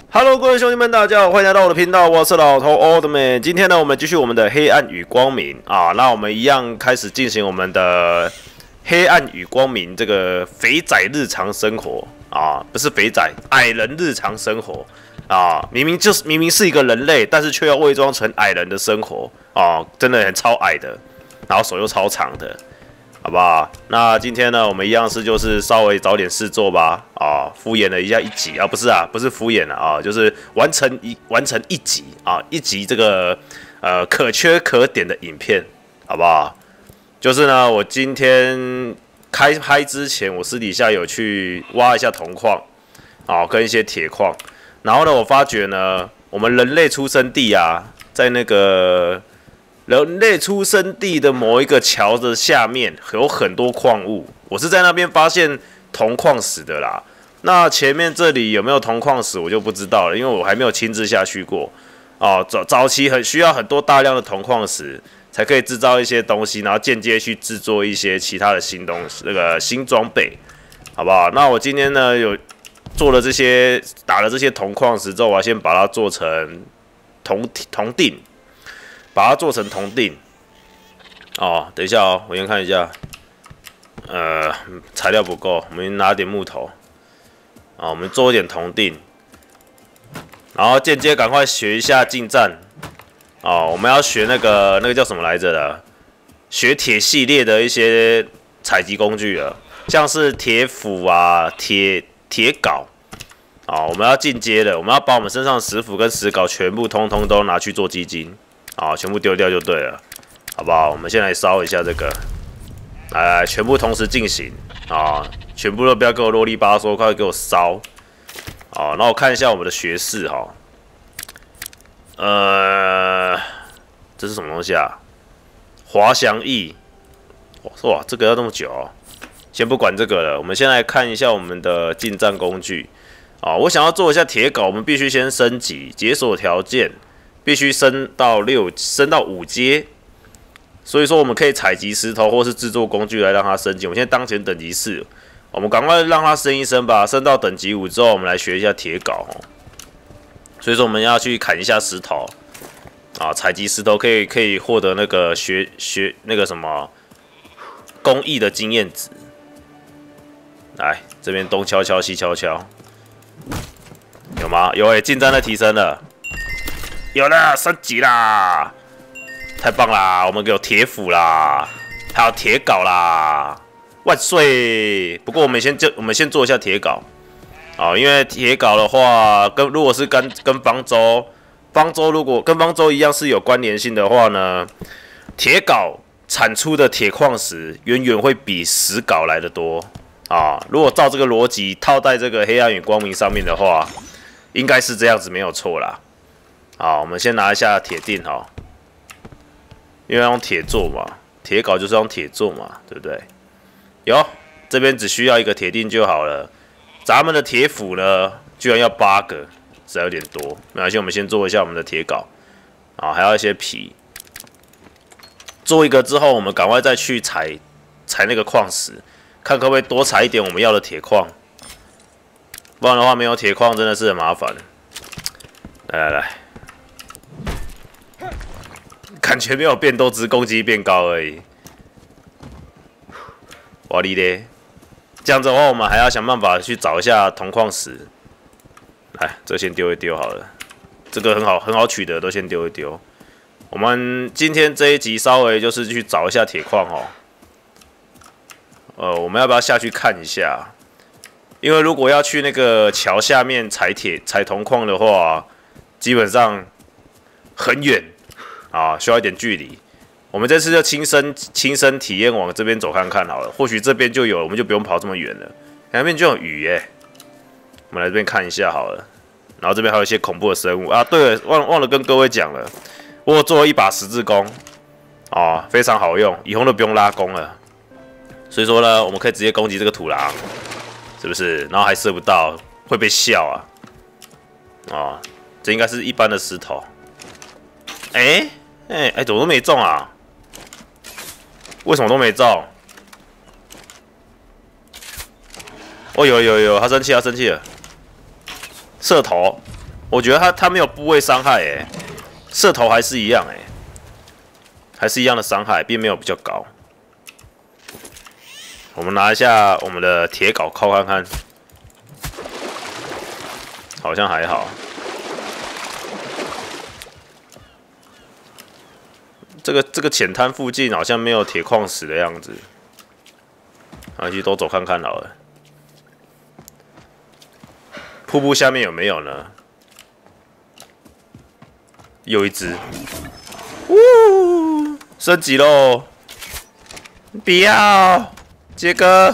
Hello，各位兄弟们，大家好，欢迎来到我的频道，我是老头 Oldman。今天呢，我们继续我们的黑暗与光明啊，那我们一样开始进行我们的黑暗与光明这个肥仔日常生活啊，不是肥仔，矮人日常生活啊，明明是一个人类，但是却要伪装成矮人的生活啊，真的很超矮的，然后手又超长的。好不好？那今天呢，我们一样是就是稍微找点事做吧，啊，敷衍了一下一集啊，不是敷衍了啊，就是完成一集啊，一集这个可圈可点的影片，好不好？就是呢，我今天开拍之前，我私底下有去挖一下铜矿，啊，跟一些铁矿，然后呢，我发觉呢，我们人类出生地啊，在那个人类出生地的某一个桥的下面有很多矿物，我是在那边发现铜矿石的啦。那前面这里有没有铜矿石，我就不知道了，因为我还没有亲自下去过。哦，早期很需要很多大量的铜矿石，才可以制造一些东西，然后间接去制作一些其他的新东西，那个新装备，好不好？那我今天呢有做了这些，打了这些铜矿石之后，我要先把它做成铜锭。把它做成铜锭哦，等一下哦，我先看一下，材料不够，我们拿点木头啊，我们做一点铜锭，然后间接赶快学一下近战哦，我们要学那个叫什么来着的，学铁系列的一些采集工具了，像是铁斧啊、铁镐啊，我们要进阶的，我们要把我们身上的石斧跟石镐全部通通都拿去做基金。啊，全部丢掉就对了，好不好？我们先来烧一下这个，来，全部同时进行啊，全部都不要给我啰里吧嗦，快给我烧！啊，那我看一下我们的学士哈，这是什么东西啊？滑翔翼，哇，这个要这么久哦。先不管这个了，我们先来看一下我们的近战工具啊。我想要做一下铁镐，我们必须先升级解锁条件。必须升到5阶，所以说我们可以采集石头或是制作工具来让它升级。我们现在当前等级4，我们赶快让它升一升吧。升到等级5之后，我们来学一下铁镐哦。所以说我们要去砍一下石头啊，采集石头可以获得那个学那个什么工艺的经验值。来这边东敲敲西敲敲，有吗？有近战的提升了。有了，升级啦！太棒啦！我们有铁斧啦，还有铁镐啦，万岁！不过我们先做一下铁镐啊，因为铁镐的话，如果是跟方舟如果跟方舟一样是有关联性的话呢，铁镐产出的铁矿石远远会比石镐来得多啊。如果照这个逻辑套在这个黑暗与光明上面的话，应该是这样子没有错啦。好，我们先拿一下铁锭哈，因为要用铁做嘛，铁镐就是用铁做嘛，对不对？有，这边只需要一个铁锭就好了。咱们的铁斧呢，居然要8个，实在有点多。没关系，我们先做一下我们的铁镐，啊，还要一些皮。做一个之后，我们赶快再去采那个矿石，看可不可以多采一点我们要的铁矿。不然的话，没有铁矿真的是很麻烦。来。感觉没有变多，只是攻击变高而已。哇哩咧！这样子的话，我们还要想办法去找一下铜矿石。来，这先丢一丢好了。这个很好取得，都先丢一丢。我们今天这一集稍微就是去找一下铁矿哦。我们要不要下去看一下？因为如果要去那个桥下面采铜矿的话，基本上很远。啊，需要一点距离。我们这次就亲身体验往这边走看看好了，或许这边就有，我们就不用跑这么远了。那边就有鱼耶，我们来这边看一下好了。然后这边还有一些恐怖的生物啊。对了，忘了跟各位讲了，我有做了一把十字弓，啊，非常好用，以后都不用拉弓了。所以说呢，我们可以直接攻击这个土狼，是不是？然后还射不到，会被笑啊。啊，这应该是一般的石头。怎么都没中啊？为什么都没中？哦，有，他生气了，射头， 我觉得他没有部位伤害，哎，射头还是一样，哎，还是一样的伤害，并没有比较高。我们拿一下我们的铁镐敲看看，好像还好。这个浅滩附近好像没有铁矿石的样子，去都走看看好了。瀑布下面有没有呢？有一只，呜，升级喽！不要，杰哥，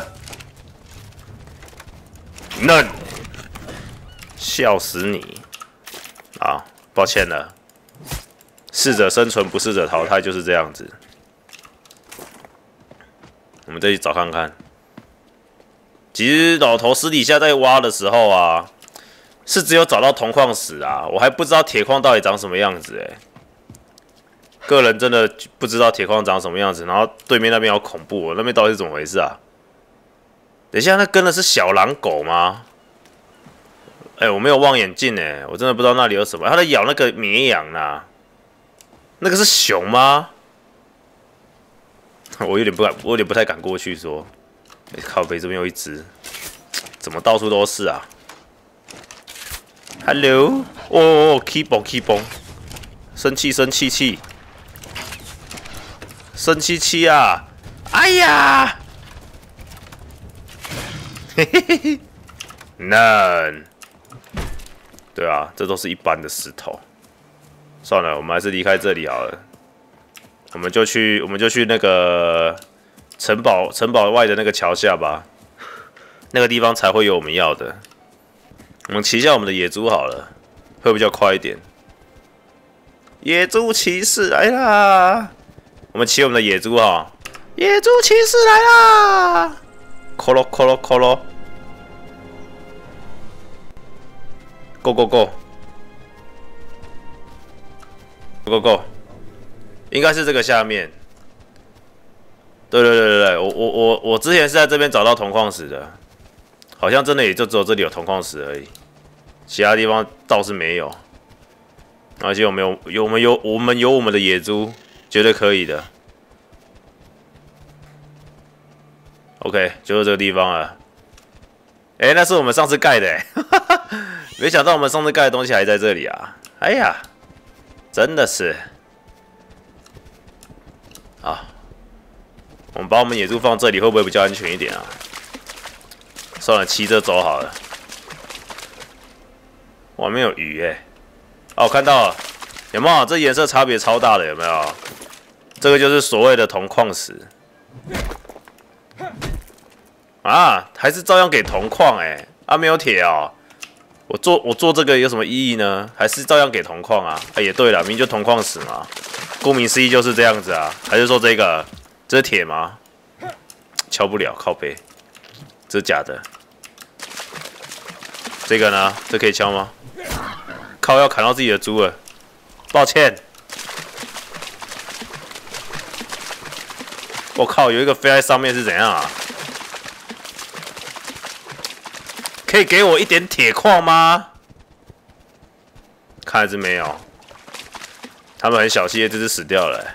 嫩，笑死你！啊，抱歉了，适者生存，不适者淘汰，就是这样子。我们再去找看看。其实老头私底下在挖的时候啊，是只有找到铜矿石啊，我还不知道铁矿到底长什么样子哎。个人真的不知道铁矿长什么样子，然后对面那边好恐怖哦，那边到底是怎么回事啊？等一下，那跟的是小狼狗吗？哎，我没有望远镜哎，我真的不知道那里有什么。它在咬那个绵羊啊，那个是熊吗？我有点不太敢过去说。靠北这边有一只，怎么到处都是啊 ？Hello， 哦 ，keep on， 生气，啊！哎呀，嘿嘿嘿，嫩，对啊，这都是一般的石头。算了，我们还是离开这里好了。我们就去那个城堡外的那个桥下吧，那个地方才会有我们要的。我们骑一下我们的野猪好了，会比较快一点。野猪骑士来啦！我们骑我们的野猪哈，野猪骑士来啦！扣咯 ，Go， 应该是这个下面。对，我之前是在这边找到铜矿石的，好像真的也就只有这里有铜矿石而已，其他地方倒是没有。而且我们有我们的野猪，绝对可以的。OK， 就是这个地方了。哎，那是我们上次盖的哎，没想到我们上次盖的东西还在这里啊！哎呀，真的是。啊，我们把我们野猪放这里，会不会比较安全一点啊？算了，骑着走好了。哇，没有鱼哎！哦，我看到了，有没有？这颜色差别超大的，有没有？这个就是所谓的铜矿石。啊，还是照样给铜矿哎，啊没有铁哦。我做这个有什么意义呢？还是照样给铜矿啊？哎，也对了，明明就铜矿石嘛，顾名思义就是这样子啊。还是说这是铁吗？敲不了，靠背，这是假的。这个呢？这可以敲吗？靠，要砍到自己的猪了，抱歉。我靠，有一个飞在上面是怎样啊？可以给我一点铁矿吗？看来是没有。他们很小气，这只死掉了欸。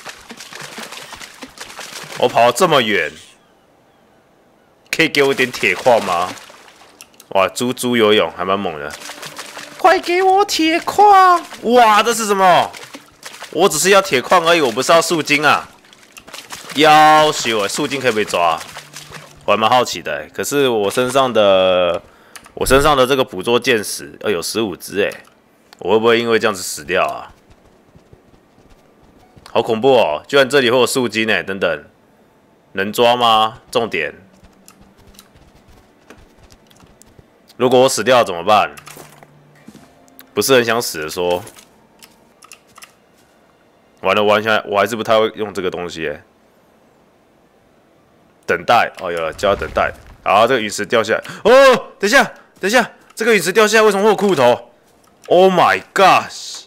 我跑到这么远，可以给我一点铁矿吗？哇，猪游泳还蛮猛的。快给我铁矿！哇，这是什么？我只是要铁矿而已，我不是要树精啊！要求欸，树精可以被抓？我还蛮好奇的欸。可是我身上的这个捕捉箭矢，有15只哎，我会不会因为这样子死掉啊？好恐怖哦！居然这里会有树精哎，等等，能抓吗？重点，如果我死掉了怎么办？不是很想死的说，完了，我还是不太会用这个东西哎。等待，哦，有了，就要等待。好，这个陨石掉下来。哦，等一下，这个陨石掉下来，为什么会有裤头 ？Oh my gosh！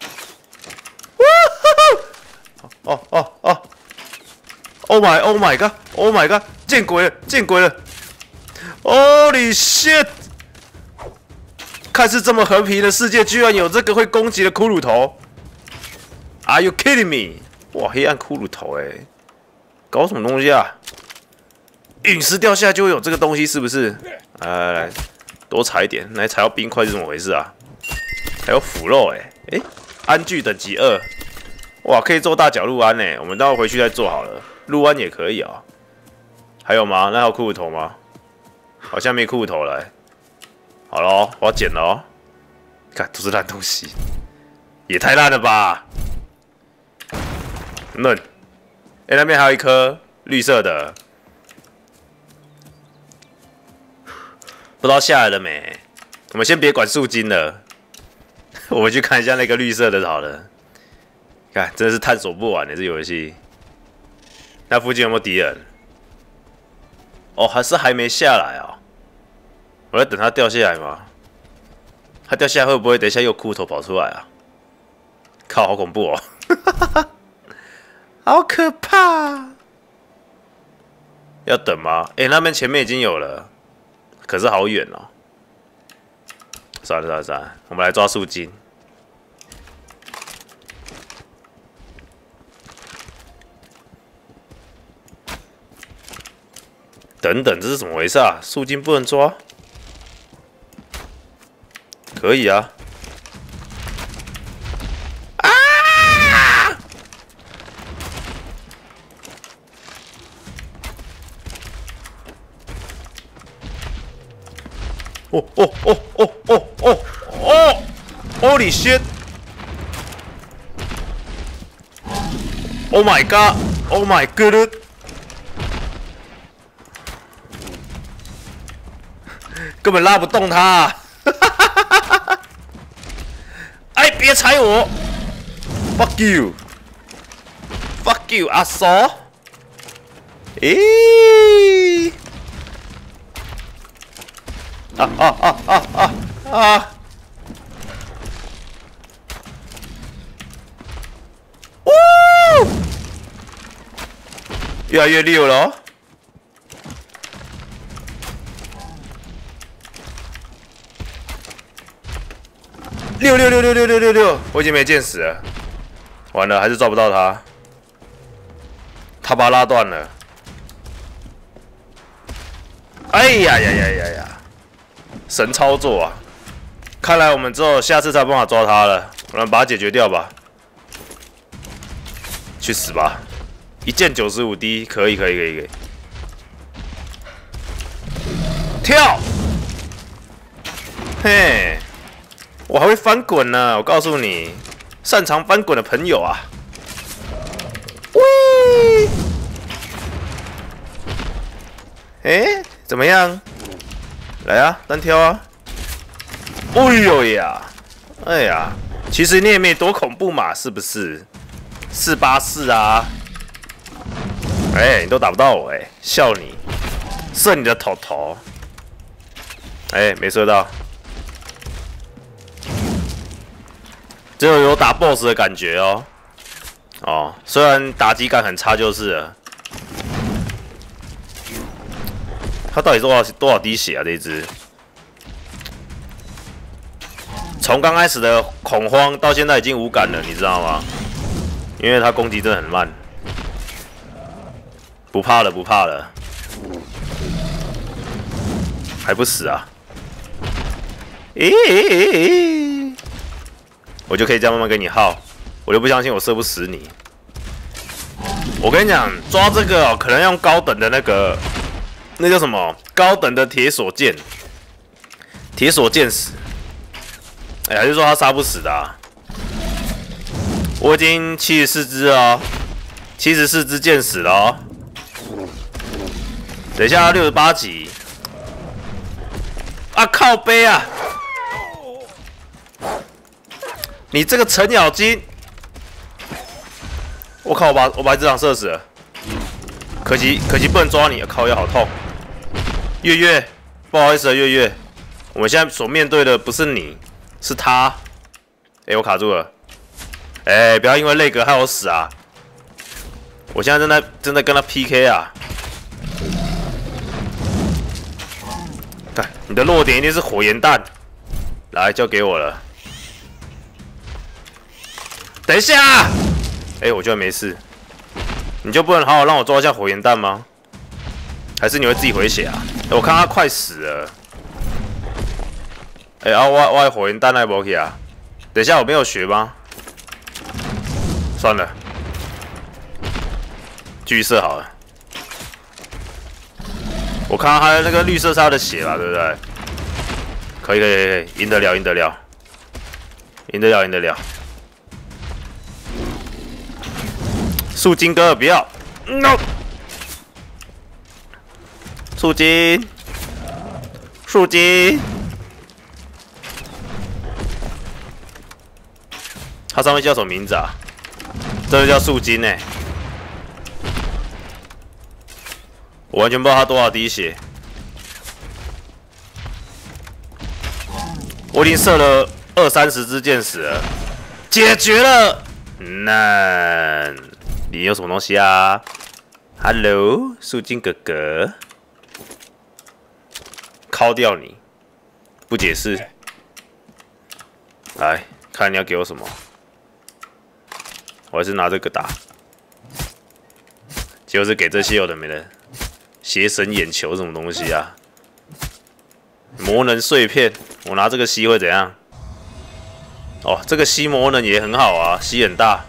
哦！Oh my god！ 见鬼了！Holy shit！ 看似这么和平的世界，居然有这个会攻击的骷髅头 ？Are you kidding me？ 哇，黑暗骷髅头搞什么东西啊？陨石掉下来就会有这个东西，是不是？来，多踩一点，来踩到冰块是怎么回事啊？还有腐肉安具等级2，哇，可以做大角鹿安我们待会回去再做好了，鹿安也可以啊。还有吗？那还有骷髅头吗？好像没骷髅头了好咯，我要捡了哦。看，都是烂东西，也太烂了吧！嫩，那边还有一颗绿色的，不知道下来了没？我们先别管树精了，我们去看一下那个绿色的好了。看，真的是探索不完的这游戏。那附近有没有敌人？哦，还没下来啊、我在等它掉下来吗？它掉下来会不会等一下又骷髅头跑出来啊？靠，好恐怖哦！好可怕！要等吗？那边前面已经有了，可是好远哦。算了，我们来抓树精。等等，这是怎么回事啊？树精不能抓？可以啊！哦 ！Holy shit! Oh my god! Oh my god! 根本拉不动他、别踩我 ！Fuck you! Fuck you, 阿嫂！越来越溜了哦。六，我已经没见死了，完了还是抓不到他，他把他拉断了。哎呀，神操作啊！看来我们只有下次才有办法抓他了，我们把它解决掉吧。去死吧！一箭95滴，可以。跳！嘿，我还会翻滚呢！我告诉你，擅长翻滚的朋友啊！喂！怎么样？来啊，单挑啊！哎呦呀！哎呀，其实你也没多恐怖嘛，是不是？484啊！你都打不到我笑你，射你的头！没射到，只有打 BOSS 的感觉哦。虽然打击感很差就是了。他到底多少滴血啊？这一只，从刚开始的恐慌到现在已经无感了，你知道吗？因为他攻击真的很慢。不怕了，还不死啊？我就可以这样慢慢跟你耗，我就不相信我射不死你。我跟你讲，抓这个可能要用高等的那叫什么？高等的铁索剑矢。还是说他杀不死的啊？我已经74只了，74只剑矢了哦。等一下68级。靠背啊！你这个程咬金！我靠！我把这场射死了。可惜不能抓你，靠腰好痛。月，不好意思啊，月。我们现在所面对的不是你，是他。我卡住了。不要因为内格害我死啊！我现在正在跟他 PK 啊！看，你的弱点一定是火焰弹。 来，交给我了。等一下，哎，我居然没事，你就不能好好让我抓一下火焰弹吗？还是你会自己回血啊？我看他快死了。哎啊，我的火焰弹还没去啊？等一下，我没有血吗？算了，继续射好了。我看到他那个绿色是他的血吧，对不对？可以，赢得了。树精哥，不要 ，no！ 树精，它上面叫什么名字啊？这个叫树精欸。我完全不知道它多少滴血。我已经射了20-30支箭矢了，解决了。那你有什么东西啊 ？Hello， 树精哥哥，敲掉你，不解释。来看你要给我什么，我还是拿这个打。结果是给这些有的没的，邪神眼球什么东西啊？魔能碎片，我拿这个吸会怎样？哦，这个吸魔能也很好啊，吸很大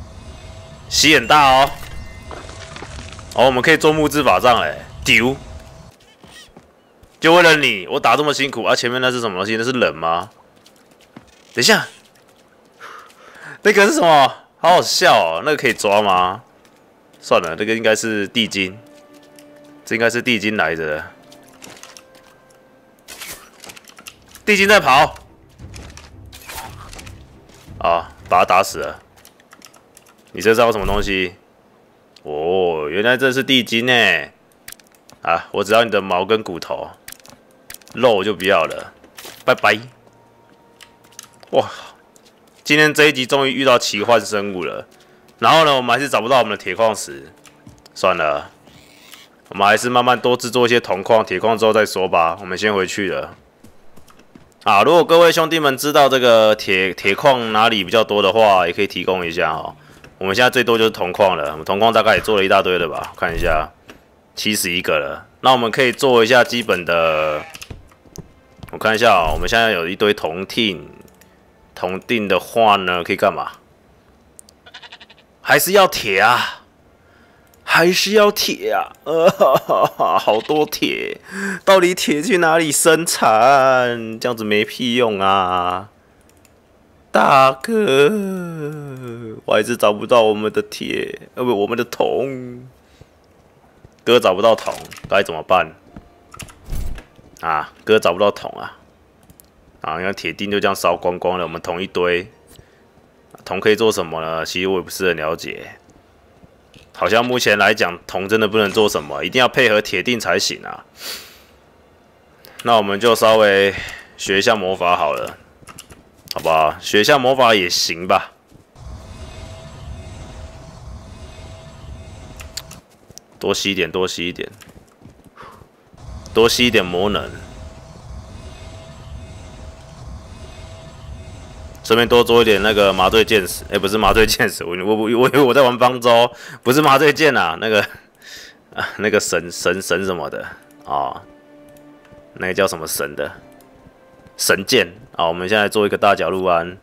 哦。哦，我们可以做木质法杖嘞，丢！就为了你，我打这么辛苦啊！前面那是什么东西？那是人吗？等一下，那个是什么？好好笑哦！那个可以抓吗？算了，这个应该是地精，这应该是地精来的。地精在跑，啊，把他打死了。你身上有什么东西？哦，原来这是地精呢。啊，我只要你的毛跟骨头，肉我就不要了，拜拜。哇，今天这一集终于遇到奇幻生物了。然后呢，我们还是找不到我们的铁矿石，算了，我们还是慢慢多制作一些铜矿、铁矿之后再说吧。我们先回去了。啊，如果各位兄弟们知道这个铁矿哪里比较多的话，也可以提供一下哦。我们现在最多就是铜矿了，我们铜矿大概也做了一大堆了吧？看一下，71个了。那我们可以做一下基本的，我看一下哦，我们现在有一堆铜锭，铜锭的话呢，可以干嘛？还是要铁啊！好多铁，到底铁去哪里生产？这样子没屁用啊！大哥，我还是找不到我们的铁，不，我们的铜。哥找不到铜，该怎么办？啊，哥找不到铜啊！啊，你看铁锭就这样烧光光了，我们铜一堆。铜可以做什么呢？其实我也不是很了解。好像目前来讲，铜真的不能做什么，一定要配合铁锭才行啊。那我们就稍微学一下魔法好了，好不好？学一下魔法也行吧。多吸一点魔能，顺便多做一点那个麻醉剑士。不是麻醉剑士，我以为我在玩方舟，不是麻醉剑啊，那个神什么的啊，那个叫什么神的神剑啊。我们现在做一个大角鹿鞍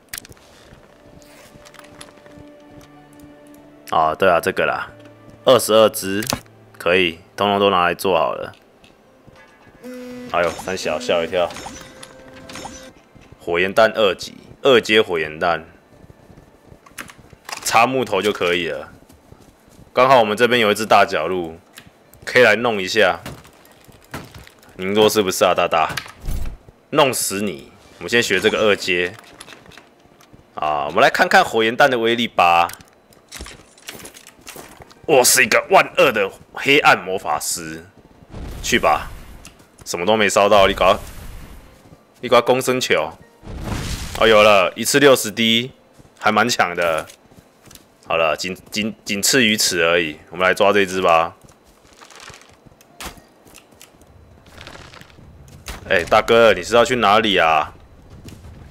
啊，对啊，这个啦，22只可以，通通都拿来做好了。哎呦，三小吓我一跳，火焰弹2级。2阶火焰弹，插木头就可以了。刚好我们这边有一只大角鹿，可以来弄一下。您说是不是啊，大大？弄死你！我们先学这个2阶。啊，我们来看看火焰弹的威力吧。我是一个12000的黑暗魔法师，去吧！什么都没烧到，你搞公升球。哦，有了，一次60滴，还蛮强的。好了，仅次于此而已。我们来抓这只吧。大哥，你是要去哪里啊？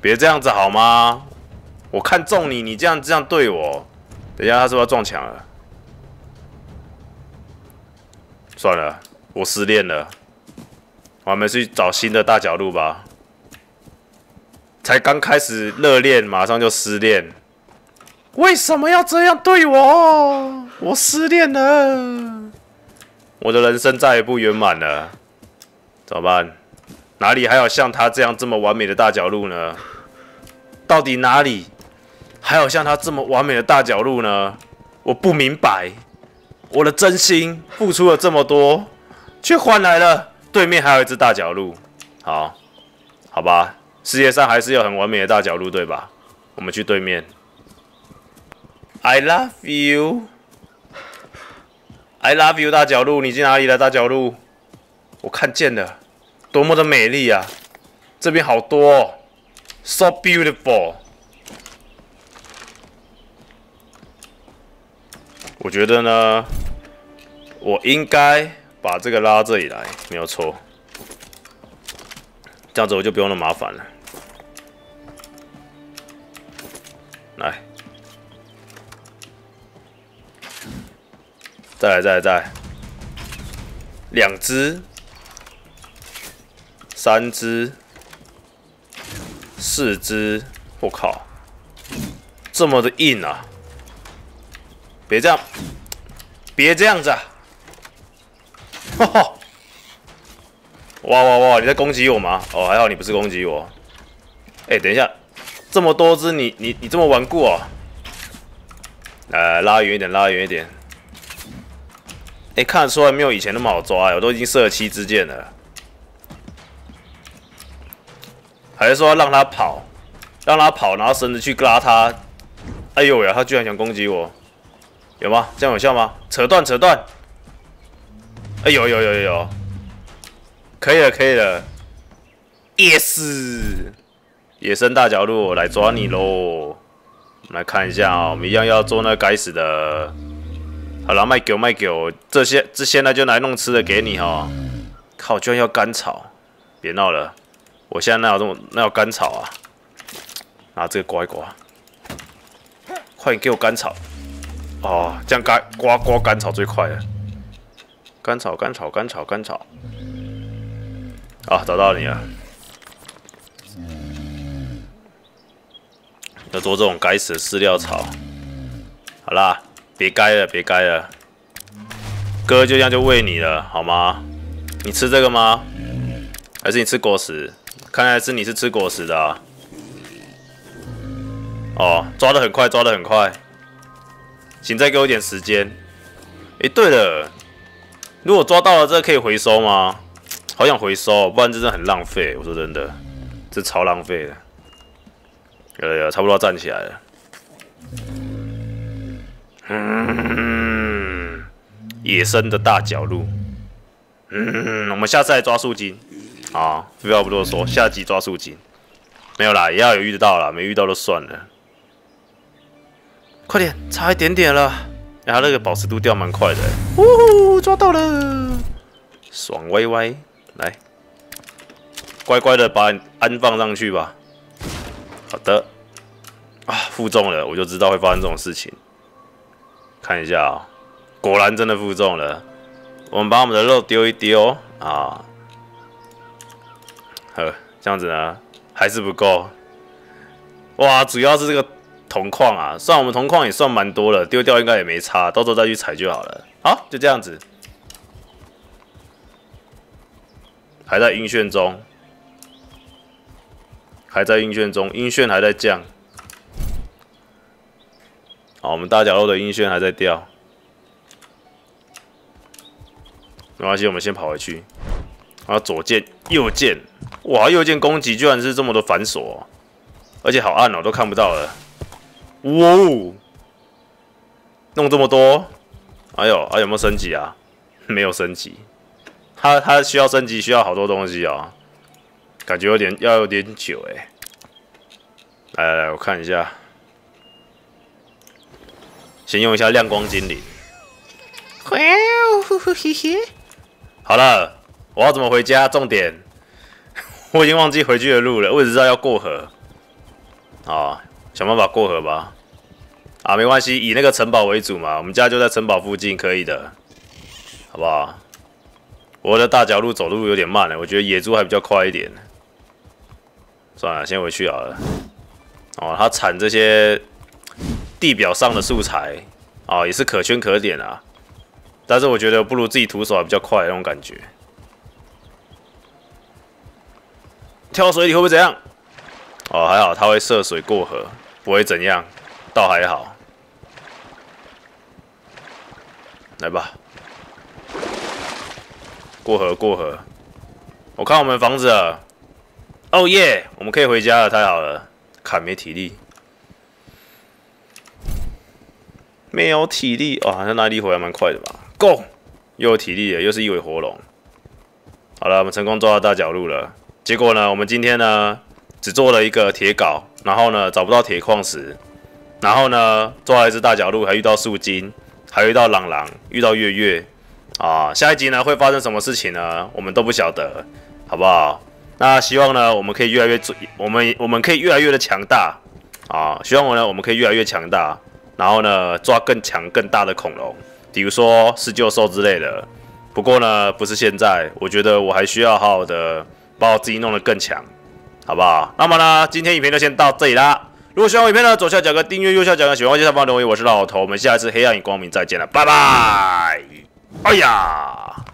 别这样子好吗？我看中你，你这样对我，等一下他是不是要撞墙了？算了，我失恋了，我还没去找新的大角鹿吧？才刚开始热恋，马上就失恋，为什么要这样对我？我失恋了，我的人生再也不圆满了，怎么办？哪里还有像他这样这么完美的大角鹿呢？到底哪里还有像他这么完美的大角鹿呢？我不明白，我的真心付出了这么多，却换来了对面还有一只大角鹿。好吧，世界上还是有很完美的大角鹿，对吧？我们去对面。I love you， I love you， 大角鹿，你去哪里了？大角鹿，我看见了，多么的美丽啊！这边好多哦 ，so beautiful。我觉得呢，我应该把这个拉到这里来，没有错。这样子我就不用那么麻烦了。来，再来，2只、3只、4只，我靠，这么的硬啊！别这样，别这样子啊！哇！你在攻击我吗？哦，还好你不是攻击我。等一下，这么多只，你这么顽固哦！拉远一点。看得出来没有以前那么好抓，我都已经射了7支箭了。还是说要让他跑，然后绳子去拉他？哎呦呀，他居然想攻击我！有吗？这样有效吗？扯断！哎，有，可以了 ，yes， 野生大角鹿，我来抓你喽！我们来看一下啊，我们一样要做那该死的。好了，卖给我，这现在就来弄吃的给你哈！靠，居然要甘草，别闹了！我现在哪有甘草啊？拿这个刮一刮，快点给我甘草！哦，这样刮甘草最快了。甘草。啊，找到你了。要做这种该死的饲料草。好啦，别该了。哥就这样就喂你了，好吗？你吃这个吗？还是你吃果实？看来是你是吃果实的啊。哦，抓得很快。请再给我一点时间。对了，如果抓到了，这可以回收吗？好想回收，不然真的很浪费。我说真的，这超浪费的。有，差不多要站起来了。野生的大角鹿。我们下次来抓树精。废话不多说，下集抓树精。没有啦，也要有遇到啦，没遇到就算了。快点，差一点点了。他那个保持度掉蛮快的。抓到了，爽歪歪。来，乖乖的把你安放上去吧。好的。负重了，我就知道会发生这种事情。看一下果然真的负重了。我们把我们的肉丢一丢啊。这样子呢还是不够。哇，主要是这个铜矿啊，虽然我们铜矿也算蛮多了，丢掉应该也没差，到时候再去采就好了。好，就这样子。还在晕眩中，晕眩还在降。好，我们大角鹿的晕眩还在掉，没关系，我们先跑回去。左键、右键，哇，右键攻击居然是这么的繁琐，而且好暗哦，都看不到了。哇哦，弄这么多，有没有升级啊？没有升级。它需要升级，需要好多东西啊，感觉要有点久哎。来，我看一下，先用一下亮光精灵。好了，我要怎么回家？重点，我已经忘记回去的路了，我只知道要过河。 啊，想办法过河吧。啊，没关系，以那个城堡为主嘛，我们家就在城堡附近，可以的，好不好？我的大角路走路有点慢了，我觉得野猪还比较快一点。算了，先回去好了。哦，他产这些地表上的素材啊，也是可圈可点啊。但是我觉得不如自己徒手还比较快那种感觉。跳水里会不会怎样？哦，还好，他会涉水过河，不会怎样，倒还好。来吧，过河过河。我看我们房子了。哦耶，我们可以回家了，太好了。看没体力，没有体力哇，那耐力回来蛮快的吧 ？Go， 又有体力了，又是一尾活龙。好了，我们成功抓到大角鹿了。结果呢，我们今天呢只做了一个铁镐，然后呢找不到铁矿石，然后呢抓了一只大角鹿，还遇到树精，还遇到朗朗，遇到月月啊。下一集呢会发生什么事情呢？我们都不晓得，好不好？那希望呢我们可以越来越我们可以越来越的强大啊！希望我们可以越来越强大，然后呢抓更强更大的恐龙，比如说狮鹫兽之类的。不过呢，不是现在，我觉得我还需要好好的把我自己弄得更强，好不好？那么呢，今天影片就先到这里啦。如果喜欢我影片呢，左下角个订阅，右下角个喜欢，下方留言。我是老头，我们下一次黑暗与光明再见了，拜拜！哎呀。